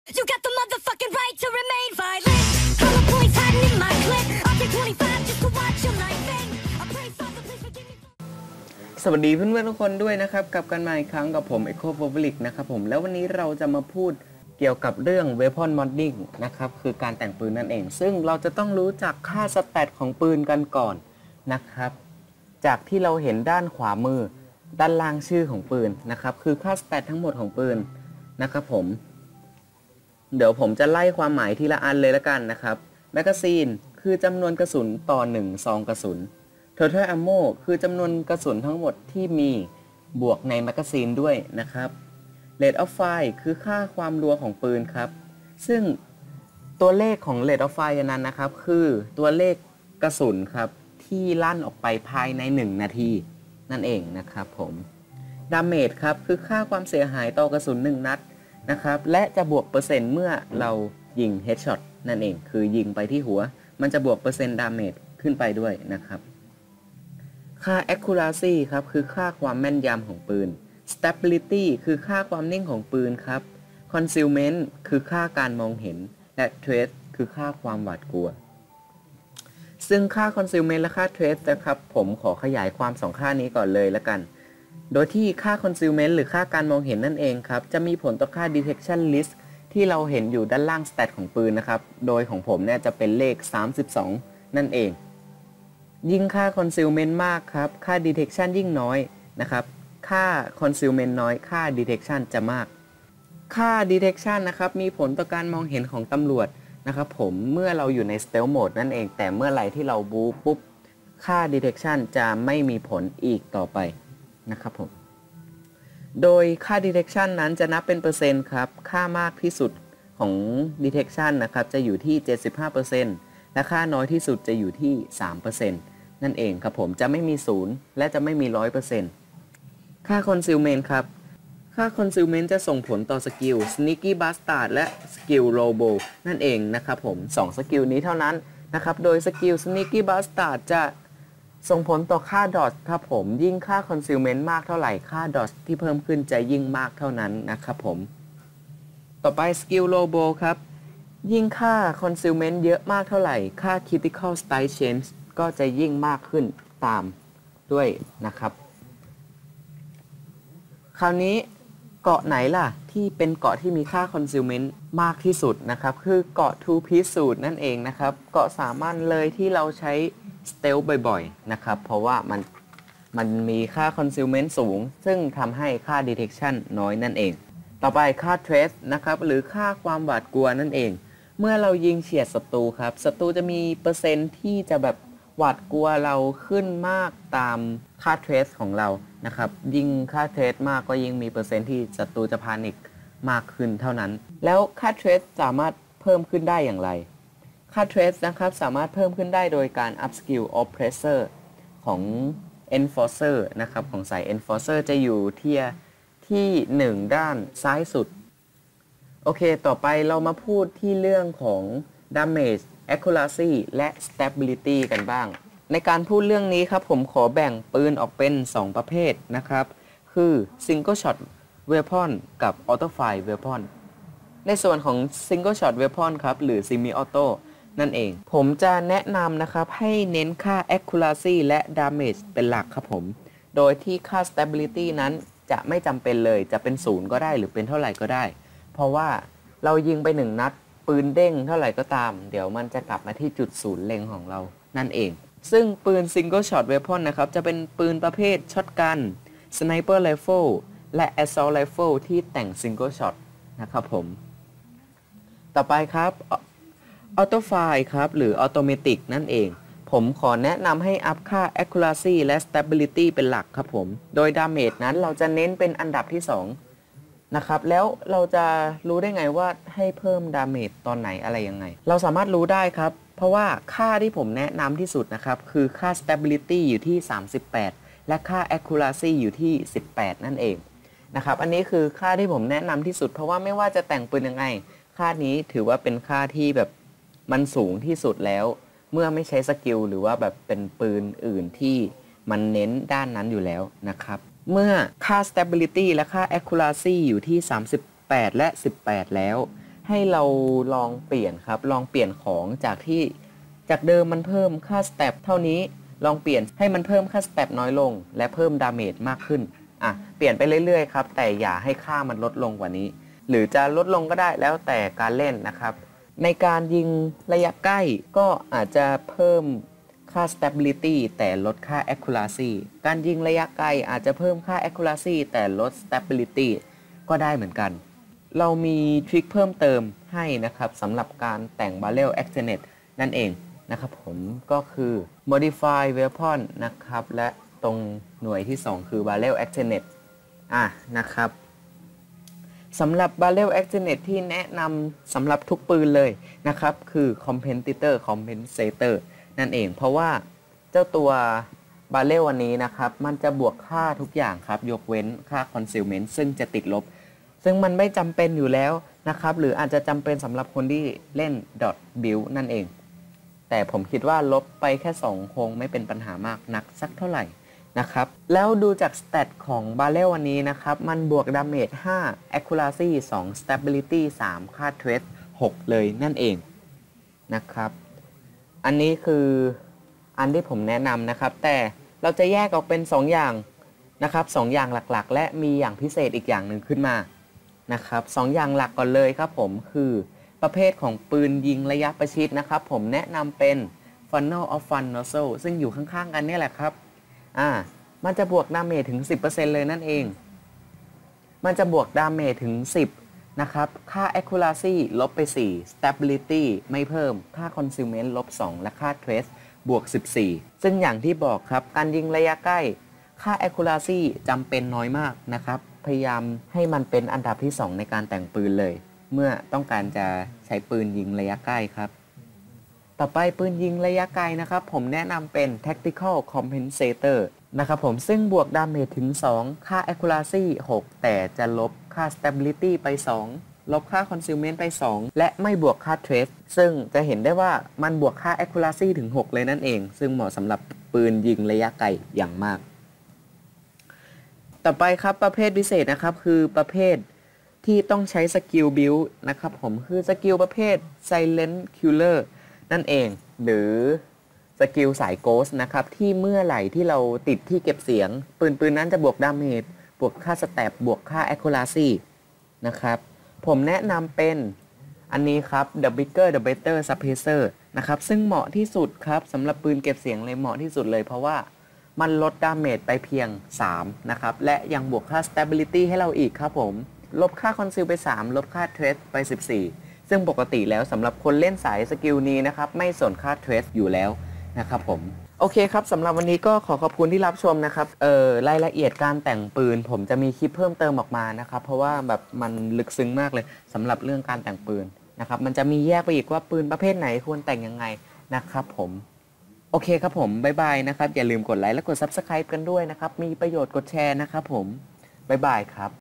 You got the motherfucking right to remain violent. All the police hiding in my clip. I'll take 25 just to watch your life end. I pray Father please forgive me. สวัสดีเพื่อนๆทุกคนด้วยนะครับกลับกันมาอีกครั้งกับผม Echo Public นะครับผมแล้ววันนี้เราจะมาพูดเกี่ยวกับเรื่อง Weapon Modding นะครับคือการแต่งปืนนั่นเองซึ่งเราจะต้องรู้จักค่าสแตทของปืนกันก่อนนะครับจากที่เราเห็นด้านขวามือด้านล่างชื่อของปืนนะครับคือค่าสแตททั้งหมดของปืนนะครับผมเดี๋ยวผมจะไล่ความหมายทีละอันเลยละกันนะครับแมกกาซีนคือจำนวนกระสุนต่อ1ซองกระสุน Total Ammo คือจำนวนกระสุนทั้งหมดที่มีบวกในแมกกาซีนด้วยนะครับ Rate of Fire คือค่าความรัวของปืนครับซึ่งตัวเลขของ Rate of Fire นั้นนะครับคือตัวเลขกระสุนครับที่ลั่นออกไปภายใน1นาทีนั่นเองนะครับผม Damage ครับคือค่าความเสียหายต่อกระสุน1นัดนะครับและจะบวกเปอร์เซ็นต์เมื่อเรายิง Headshot นั่นเองคือยิงไปที่หัวมันจะบวกเปอร์เซ็นต์ Damage ขึ้นไปด้วยนะครับค่า Accuracy ครับคือค่าความแม่นยำของปืน Stability คือค่าความนิ่งของปืนครับ Concealment คือค่าการมองเห็นและ Trace คือค่าความหวาดกลัวซึ่งค่า Concealment และค่า Trace นะครับผมขอขยายความ2ค่านี้ก่อนเลยละกันโดยที่ค่า Concealment หรือค่าการมองเห็นนั่นเองครับจะมีผลต่อค่า Detection Risk ที่เราเห็นอยู่ด้านล่าง Stat ของปืนนะครับโดยของผมเนี่ยจะเป็นเลข32นั่นเองยิ่งค่า Concealment มากครับค่า Detection ยิ่งน้อยนะครับค่า Concealment น้อยค่า Detection จะมากค่า Detection นะครับมีผลต่อการมองเห็นของตำรวจนะครับผมเมื่อเราอยู่ใน Stealth Mode นั่นเองแต่เมื่อไหร่ที่เราบู๊ปุ๊บค่า Detection จะไม่มีผลอีกต่อไปนะครับผมโดยค่า detection นั้นจะนับเป็นเปอร์เซ็นต์ครับค่ามากที่สุดของ detection นะครับจะอยู่ที่ 75% และค่าน้อยที่สุดจะอยู่ที่ 3% นั่นเองครับผมจะไม่มี0และจะไม่มี 100% ค่า concealment ครับค่า concealment จะส่งผลต่อสกิล sneaky bastard และสกิล robo นั่นเองนะครับผม2สกิลนี้เท่านั้นนะครับโดยสกิล sneaky bastard จะส่งผลต่อค่าดอทครับผมยิ่งค่า concealment มากเท่าไหร่ค่าดอทที่เพิ่มขึ้นจะยิ่งมากเท่านั้นนะครับผมต่อไป skill robo ครับยิ่งค่า concealment เยอะมากเท่าไหร่ค่า critical strike chance ก็จะยิ่งมากขึ้นตามด้วยนะครับคราวนี้เกาะไหนล่ะที่เป็นเกาะที่มีค่า concealment มากที่สุดนะครับคือเกาะ two piece suit นั่นเองนะครับเกาะสามัญเลยที่เราใช้Stealth บ่อยๆนะครับเพราะว่ามันมีค่า Concealment สูงซึ่งทำให้ค่า Detection น้อยนั่นเองต่อไปค่า Trace นะครับหรือค่าความหวาดกลัวนั่นเองเมื่อเรายิงเฉียดศัตรูครับศัตรูจะมีเปอร์เซ็นต์ที่จะแบบหวาดกลัวเราขึ้นมากตามค่า Trace ของเรานะครับยิ่งค่า Trace มากก็ยิ่งมีเปอร์เซ็นต์ที่ศัตรูจะพานิคมากขึ้นเท่านั้นแล้วค่า Trace สามารถเพิ่มขึ้นได้อย่างไรค่า Trace นะครับสามารถเพิ่มขึ้นได้โดยการ up skill oppressor ของ enforcer นะครับของสาย enforcer จะอยู่ที่1ด้านซ้ายสุดโอเคต่อไปเรามาพูดที่เรื่องของ damage accuracy และ stability กันบ้างในการพูดเรื่องนี้ครับผมขอแบ่งปืนออกเป็น2ประเภทนะครับคือ single shot weapon กับ auto fire weapon ในส่วนของ single shot weapon ครับหรือ semi autoนั่นเองผมจะแนะนำนะครับให้เน้นค่า accuracy และ damage เป็นหลักครับผมโดยที่ค่า stability นั้นจะไม่จำเป็นเลยจะเป็น0ก็ได้หรือเป็นเท่าไหร่ก็ได้เพราะว่าเรายิงไป1นัดปืนเด้งเท่าไหร่ก็ตามเดี๋ยวมันจะกลับมาที่จุดศูนย์เล็งของเรานั่นเองซึ่งปืน single shot weapon นะครับจะเป็นปืนประเภทช็อตกัน sniper rifle และ assault rifle ที่แต่ง single shot นะครับผมต่อไปครับAuto Fire ครับหรือ Automatic นั่นเองผมขอแนะนำให้อัพค่า Accuracy และ Stability เป็นหลักครับผมโดย Damage นั้นเราจะเน้นเป็นอันดับที่2นะครับแล้วเราจะรู้ได้ไงว่าให้เพิ่ม Damage ตอนไหนอะไรยังไงเราสามารถรู้ได้ครับเพราะว่าค่าที่ผมแนะนำที่สุดนะครับคือค่า Stability อยู่ที่38และค่า Accuracy อยู่ที่18นั่นเองนะครับอันนี้คือค่าที่ผมแนะนำที่สุดเพราะว่าไม่ว่าจะแต่งปืนยังไงค่านี้ถือว่าเป็นค่าที่แบบมันสูงที่สุดแล้วเมื่อไม่ใช้สกิลหรือว่าแบบเป็นปืนอื่นที่มันเน้นด้านนั้นอยู่แล้วนะครับเมื่อค่า stability และค่า accuracy อยู่ที่38และ18แล้วใให้เราลองเปลี่ยนครับลองเปลี่ยนของจากเดิมมันเพิ่มค่าสเต็ปเท่านี้ลองเปลี่ยนให้มันเพิ่มค่าสเต็ปน้อยลงและเพิ่มดาเมจมากขึ้นเปลี่ยนไปเรื่อยๆครับแต่อย่าให้ค่ามันลดลงกว่านี้หรือจะลดลงก็ได้แล้วแต่การเล่นนะครับในการยิงระยะใกล้ก็อาจจะเพิ่มค่า stability แต่ลดค่า accuracy การยิงระยะไกลอาจจะเพิ่มค่า accuracy แต่ลด stability ก็ได้เหมือนกันเรามีทริคเพิ่มเติมให้นะครับสำหรับการแต่ง barrel accelerate นั่นเองนะครับผมก็คือ modify weapon นะครับและตรงหน่วยที่ 2 คือ barrel accelerateนะครับสำหรับ barrel accelerate ที่แนะนำสำหรับทุกปืนเลยนะครับคือ compensator นั่นเองเพราะว่าเจ้าตัว barrel อันนี้นะครับมันจะบวกค่าทุกอย่างครับยกเว้นค่า concealment ซึ่งจะติดลบซึ่งมันไม่จำเป็นอยู่แล้วนะครับหรืออาจจะจำเป็นสำหรับคนที่เล่น dot build นั่นเองแต่ผมคิดว่าลบไปแค่2คงไม่เป็นปัญหามากนักสักเท่าไหร่นะครับแล้วดูจากสเตตของบาเรลวันนี้นะครับมันบวกดาเมจ5 accuracy 2 stability 3 ค่า trace 6เลยนั่นเองนะครับอันนี้คืออันที่ผมแนะนำนะครับแต่เราจะแยกออกเป็น2อย่างนะครับ2อย่างหลักๆและมีอย่างพิเศษอีกอย่างหนึ่งขึ้นมานะครับ2อย่างหลักก่อนเลยครับผมคือประเภทของปืนยิงระยะประชิดนะครับผมแนะนำเป็น Funnel of Fun Nozzle ซึ่งอยู่ข้างๆกันนี่แหละครับมันจะบวกดาเมจถึง 10% เลยนั่นเองมันจะบวกดาเมจถึง10นะครับค่า accuracy ลบไป4 stability ไม่เพิ่มค่า concealment ลบ2และค่า trace บวก14ซึ่งอย่างที่บอกครับการยิงระยะใกล้ค่า accuracy จำเป็นน้อยมากนะครับพยายามให้มันเป็นอันดับที่2ในการแต่งปืนเลยเมื่อต้องการจะใช้ปืนยิงระยะใกล้ครับต่อไปปืนยิงระยะไกลนะครับผมแนะนำเป็น Tactical Compensator นะครับผมซึ่งบวกดาเมจถึง2ค่า accuracy 6แต่จะลบค่า stability ไป2ลบค่า concealment ไป2และไม่บวกค่า trace ซึ่งจะเห็นได้ว่ามันบวกค่า accuracy ถึง6เลยนั่นเองซึ่งเหมาะสำหรับปืนยิงระยะไกลอย่างมากต่อไปครับประเภทพิเศษนะครับคือประเภทที่ต้องใช้สกิลบิลด์นะครับผมคือสกิลประเภท Silent Killer นั่นเองหรือสกิลสายโกสต์นะครับที่เมื่อไหร่ที่เราติดที่เก็บเสียงปืนนั้นจะบวกดาเมจบวกค่าสแตปบวกค่า accuracy นะครับผมแนะนำเป็นอันนี้ครับ The Bigger the Better Suppressor นะครับซึ่งเหมาะที่สุดครับสำหรับปืนเก็บเสียงเลยเหมาะที่สุดเลยเพราะว่ามันลดดาเมจไปเพียง3นะครับและยังบวกค่า stability ให้เราอีกครับผมลบค่า conceal ไป3ลบค่า trace ไป14ซึ่งปกติแล้วสำหรับคนเล่นสายสกิลนี้นะครับไม่สนค่า trace อยู่แล้วนะครับผมโอเคครับสำหรับวันนี้ก็ขอขอบคุณที่รับชมนะครับรายละเอียดการแต่งปืนผมจะมีคลิปเพิ่มเติมออกมานะครับเพราะว่าแบบมันลึกซึ้งมากเลยสำหรับเรื่องการแต่งปืนนะครับมันจะมีแยกไปอีกว่าปืนประเภทไหนควรแต่งยังไงนะครับผมโอเคครับผมบ๊ายบายนะครับอย่าลืมกดไลค์และกด Subscribe กันด้วยนะครับมีประโยชน์กดแชร์นะครับผมบ๊ายบายครับ